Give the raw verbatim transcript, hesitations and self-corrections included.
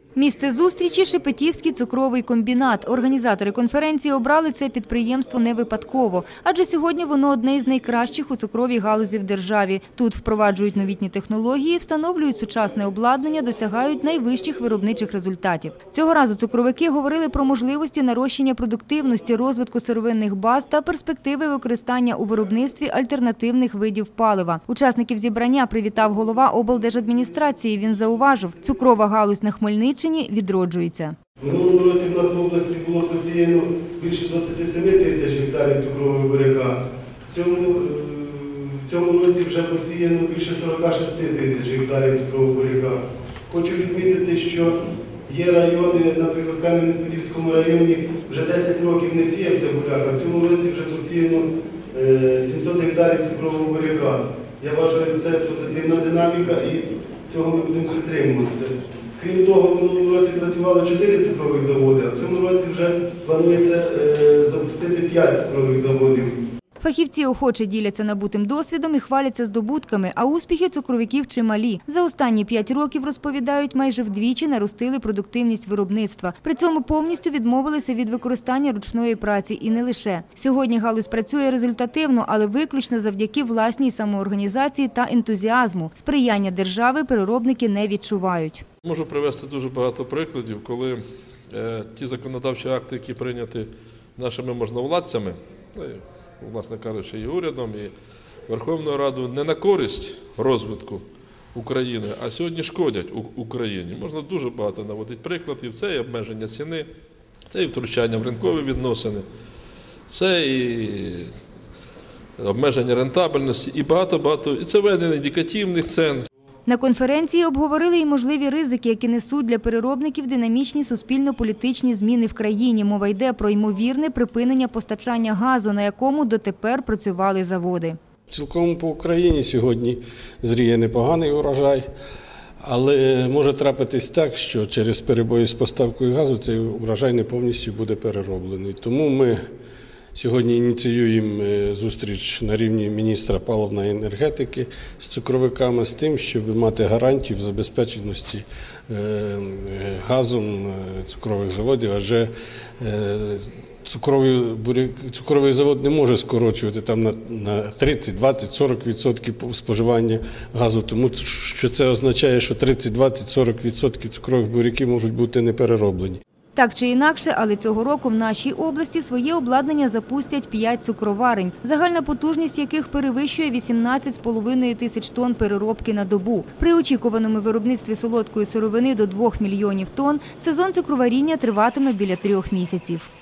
Місце зустрічі – Шепетівський цукровий комбінат. Організатори конференції обрали це підприємство не випадково, адже сьогодні воно одне із найкращих у цукровій галузі в державі. Тут впроваджують новітні технології, встановлюють сучасне обладнання, досягають найвищих виробничих результатів. Цього разу цукровики говорили про можливості нарощення продуктивності, розвитку сировинних баз та перспективи використання у виробництві альтернативних видів палива. Учасників зібрання привітав голова облдержадміністрації. Він зауважив, цукрова галузь на Хмельниччині відроджується. Минулого році в нас в області було посіяно більше двадцяти семи тисяч гектарів цукрового буряка. В цьому, в цьому році вже посіяно більше сорока шести тисяч гектарів цукрового буряка. Хочу відмітити, що є райони, наприклад, в Кам'янець-Подільському районі вже десять років не сіявся буряк, а в цьому році вже посіяно сімсот гектарів цукрового буряка. Я вважаю, це позитивна динаміка і цього ми будемо притримуватися. Крім того, в минулому році працювали чотири цукрових заводи, а в цьому році вже планується запустити п'ять цукрових заводів. Фахівці охоче діляться набутим досвідом і хваляться здобутками, а успіхи цукровиків чималі. За останні п'ять років, розповідають, майже вдвічі наростили продуктивність виробництва. При цьому повністю відмовилися від використання ручної праці і не лише. Сьогодні галузь працює результативно, але виключно завдяки власній самоорганізації та ентузіазму. Сприяння держави переробники не відчувають. Можу привести дуже багато прикладів, коли е, ті законодавчі акти, які прийняті нашими можновладцями, власне кажучи, і урядом, і Верховною Радою, не на користь розвитку України, а сьогодні шкодять Україні. Можна дуже багато наводити прикладів. Це і обмеження ціни, це і втручання в ринкові відносини, це і обмеження рентабельності, і багато-багато, і це введення індикативних цін. На конференції обговорили і можливі ризики, які несуть для переробників динамічні суспільно-політичні зміни в країні. Мова йде про ймовірне припинення постачання газу, на якому дотепер працювали заводи. Цілком по Україні сьогодні зріє непоганий урожай, але може трапитись так, що через перебої з поставкою газу цей урожай не повністю буде перероблений. Тому ми сьогодні ініціюємо зустріч на рівні міністра паливної енергетики з цукровиками з тим, щоб мати гарантію в забезпеченості газом цукрових заводів, адже цукровий, цукровий завод не може скорочувати там на тридцять, двадцять, сорок відсотків споживання газу, тому що це означає, що тридцять, двадцять, сорок відсотків цукрових буряків можуть бути не перероблені. Так чи інакше, але цього року в нашій області своє обладнання запустять п'ять цукроварень, загальна потужність яких перевищує вісімнадцять з половиною тисяч тонн переробки на добу. При очікуваному виробництві солодкої сировини до двох мільйонів тонн сезон цукроваріння триватиме біля трьох місяців.